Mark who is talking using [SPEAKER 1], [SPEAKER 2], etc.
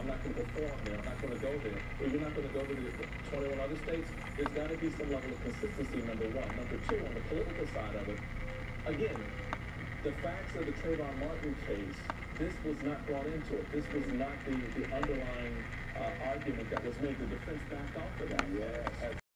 [SPEAKER 1] I'm not going to perform there. I'm not going to go there. Well, you're not going to go to the 21 other states. There's got to be some level of consistency, number one. Number two, on the political side of it, again, the facts of the Trayvon Martin case, this was not brought into it. This was not the underlying argument that was made. The defense backed off of that.
[SPEAKER 2] Yes.